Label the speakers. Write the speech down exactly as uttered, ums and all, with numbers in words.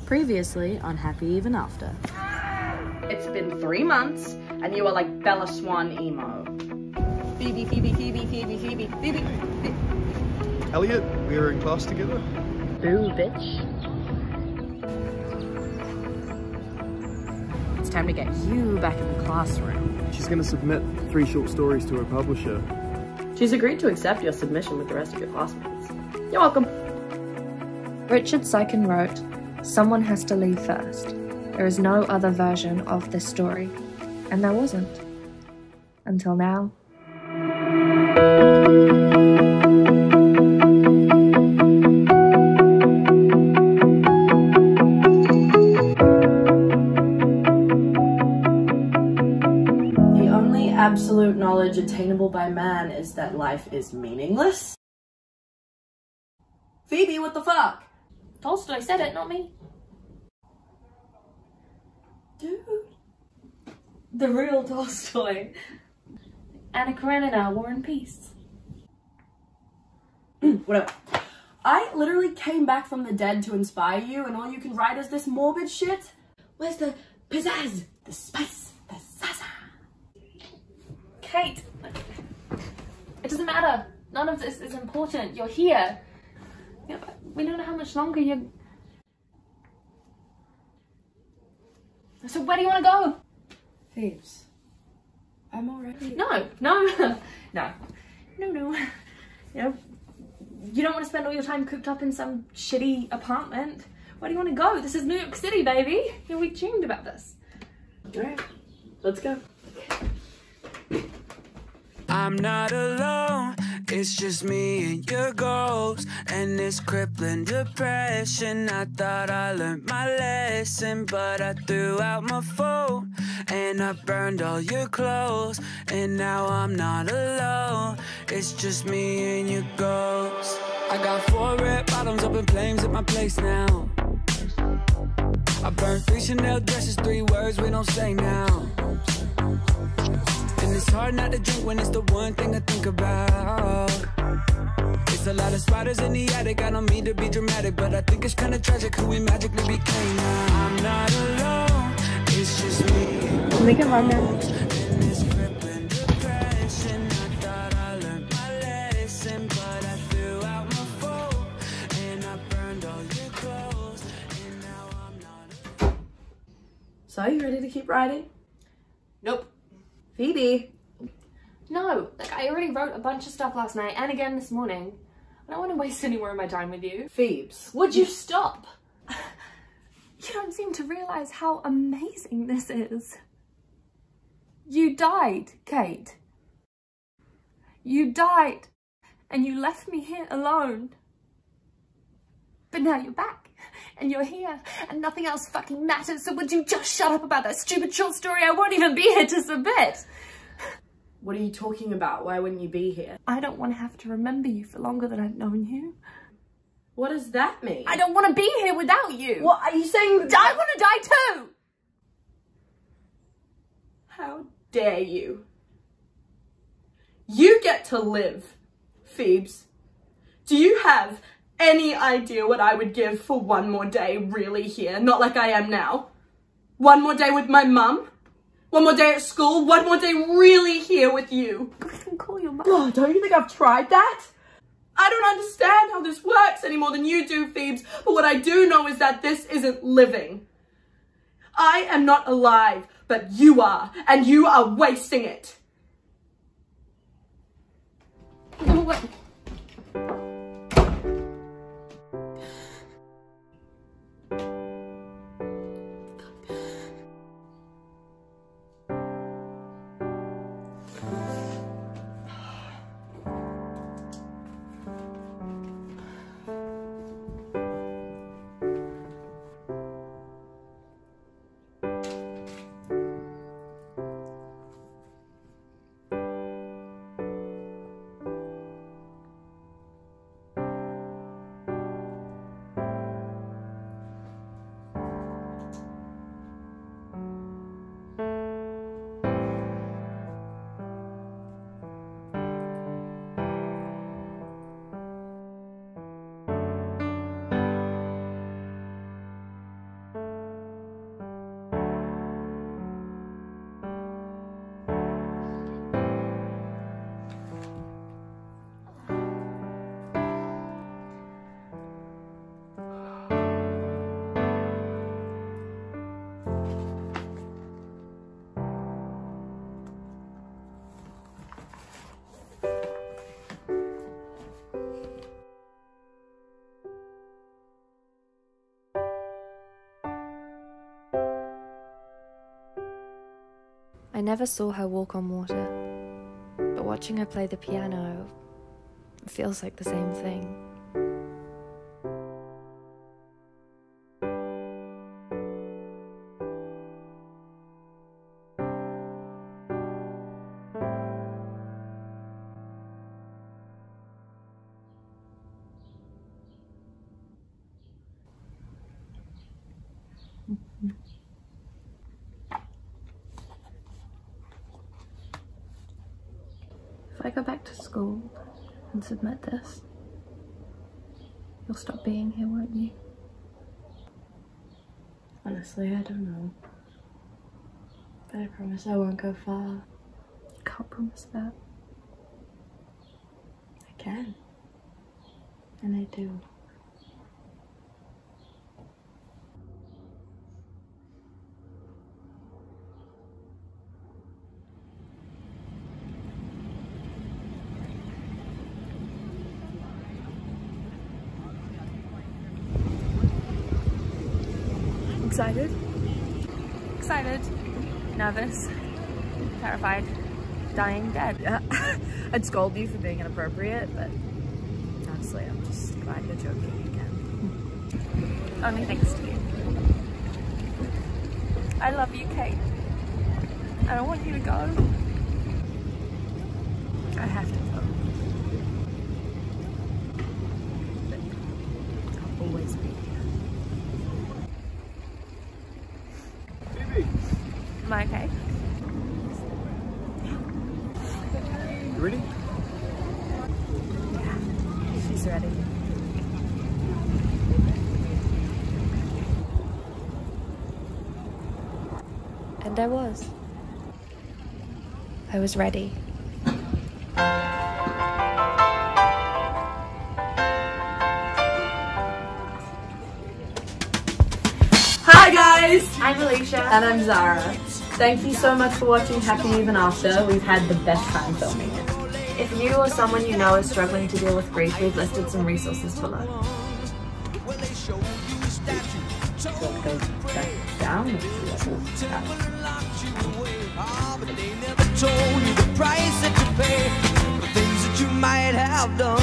Speaker 1: Previously on Happy Even After.
Speaker 2: It's been three months and you are like Bella Swan emo. Phoebe, Phoebe, Phoebe, Phoebe, Phoebe, Phoebe, Phoebe.
Speaker 3: Elliott, we were in class together.
Speaker 1: Boo, bitch. It's time to get you back in the classroom.
Speaker 3: She's going to submit three short stories to her publisher.
Speaker 2: She's agreed to accept your submission with the rest of your classmates. You're welcome.
Speaker 4: Richard Sykin wrote, "Someone has to leave first. There is no other version of this story." And there wasn't. Until now.
Speaker 2: The only absolute knowledge attainable by man is that life is meaningless. Phoebe, what the fuck?
Speaker 4: Tolstoy said it, not me.
Speaker 2: Dude. The real Tolstoy.
Speaker 4: Anna Karenina, War and Peace.
Speaker 2: Whatever. I literally came back from the dead to inspire you, and all you can write is this morbid shit? Where's the pizzazz? The spice? The zaza?
Speaker 4: Kate, it doesn't matter. None of this is important. You're here. You know, we don't know how much longer you're... So where do you want to go?
Speaker 2: Phoebes. I'm already...
Speaker 4: No, no, no, no, no. You know, you don't want to spend all your time cooped up in some shitty apartment. Where do you want to go? This is New York City, baby. You know, we dreamed about this.
Speaker 2: All right, let's go.
Speaker 5: I'm not alone, it's just me and your goals and this crippling depression. I thought I learned my lesson, but I threw out my phone and I burned all your clothes, and now I'm not alone, it's just me and your ghosts. I got four red bottoms up in flames at my place now. I burned three Chanel dresses, three words we don't say now. And it's hard not to drink when it's the one thing I think about. It's a lot of spiders in the attic, I don't mean to be dramatic, but I think it's kinda tragic who we magically became now. I'm not alone, it's just me.
Speaker 4: Make it run now.
Speaker 5: In this crippling depression, I thought I learned my lesson, but I threw out my phone and I burned all your clothes, and now I'm not.
Speaker 2: So, you ready to keep writing?
Speaker 4: Nope.
Speaker 2: Phoebe.
Speaker 4: No, like I already wrote a bunch of stuff last night and again this morning. I don't want to waste any more of my time with you.
Speaker 2: Phoebes.
Speaker 4: Would you stop? You don't seem to realize how amazing this is. You died, Kate. You died, and you left me here alone. But now you're back, and you're here, and nothing else fucking matters, so would you just shut up about that stupid short story? I won't even be here to submit.
Speaker 2: What are you talking about? Why wouldn't you be here?
Speaker 4: I don't want to have to remember you for longer than I've known you.
Speaker 2: What does that mean?
Speaker 4: I don't want to be here without you.
Speaker 2: What are you saying?
Speaker 4: I want to die too!
Speaker 2: How dare you? You get to live, Phoebes. Do you have any idea what I would give for one more day really here? Not like I am now. One more day with my mum. One more day at school. One more day really here with you.
Speaker 4: I can call your mum.
Speaker 2: Oh, don't you think I've tried that? I don't understand how this works any more than you do, Phoebes, but what I do know is that this isn't living. I am not alive, but you are, and you are wasting it.
Speaker 4: No way. I never saw her walk on water, but watching her play the piano feels like the same thing. If I go back to school and submit this, you'll stop being here, won't you?
Speaker 1: Honestly, I don't know. But I promise I won't go far.
Speaker 4: You can't promise that.
Speaker 1: I can. And I do.
Speaker 4: Excited? Excited. Nervous. Terrified. Dying dead.
Speaker 1: Yeah. I'd scold you for being inappropriate, but honestly, I'm just glad you're joking again.
Speaker 4: Only thanks to you. I love you, Kate. I don't want you to go.
Speaker 1: I have to go. But I'll always be here.
Speaker 3: Phoebe,
Speaker 4: Am I okay?
Speaker 3: you ready?
Speaker 1: Yeah, she's ready.
Speaker 4: And I was. I was ready.
Speaker 2: Hi guys!
Speaker 4: I'm Ailíse.
Speaker 2: And I'm Zara. Thank you so much for watching Happy Even After. We've had the best time filming it.
Speaker 4: If you or someone you know is struggling to deal with grief, we've listed some resources below.
Speaker 1: So it goes back down. Or down?
Speaker 5: Told you the price that you pay for things that you might have done.